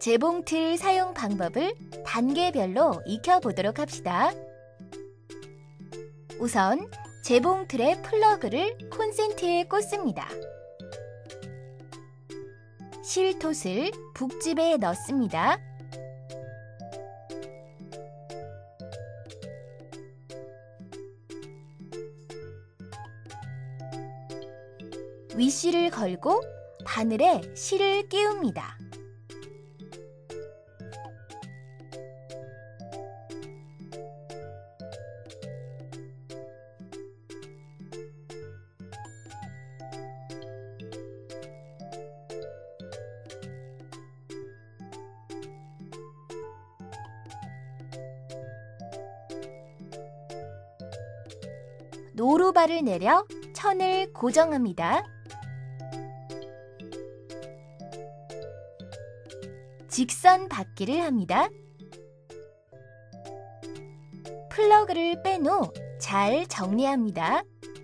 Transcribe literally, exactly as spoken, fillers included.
재봉틀 사용 방법을 단계별로 익혀보도록 합시다. 우선 재봉틀의 플러그를 콘센트에 꽂습니다. 실톳을 북집에 넣습니다. 윗실을 걸고 바늘에 실을 끼웁니다. 노루발을 내려 천을 고정합니다. 직선 받기를 합니다. 플러그를 뺀 후 잘 정리합니다.